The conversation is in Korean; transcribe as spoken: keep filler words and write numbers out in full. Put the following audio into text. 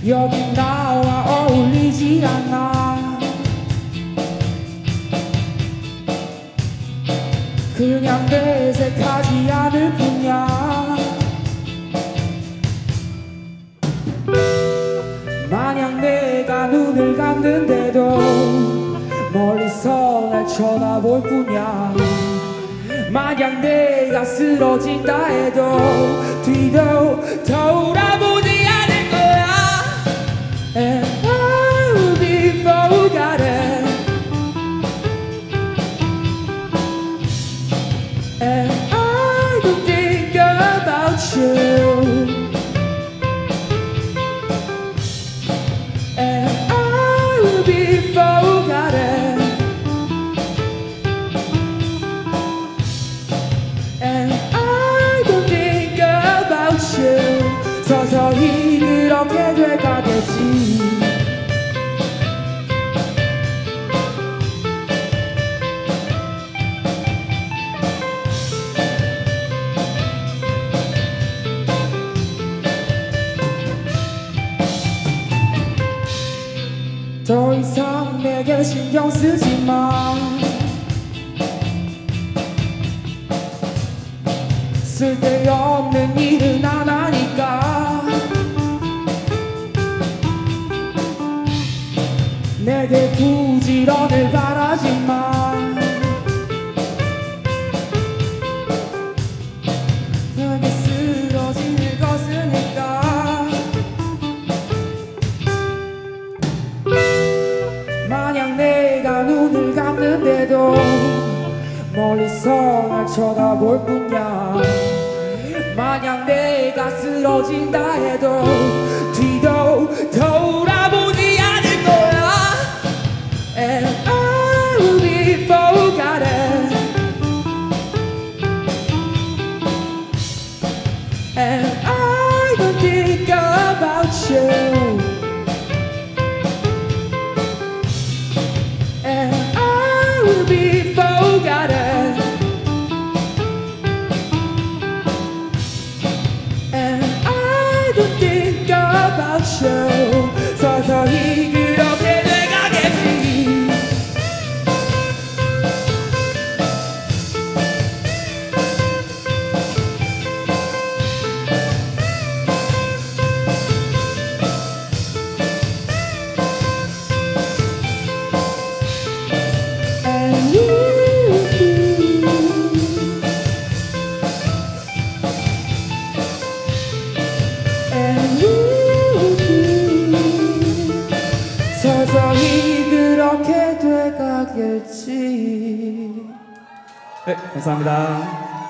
여긴 나와 어울리지 않아. 그냥 내색하지 않을 뿐이야. 마냥 내가 눈을 감는데도 멀리서 날 쳐다볼 뿐이야. 마냥 내가 쓰러진다 해도 뒤도 돌아보지 않을 거야. And I will be forgotten. And I don't think about you. And I will be forgotten. And I don't think about you. 서서히 그렇게 돼가겠지. 더 이상 내게 신경 쓰지 마. 쓸데없는 일은 안 하니까. 내게 부지런을 바라지 마. 내게 쓰러질 것이니까. 마냥 내가 눈을 감는데도 멀리서 날 쳐다볼 뿐이야. 마냥 내가 쓰러진다 해도 뒤도 돌아보지 않을 거야. And I will be forgotten. And I don't think about you. And I will be forgotten. And I don't think about you. 서서히 그렇게 돼가겠지. And you, and you, 서서히 그렇게 돼가겠지. 네, 감사합니다.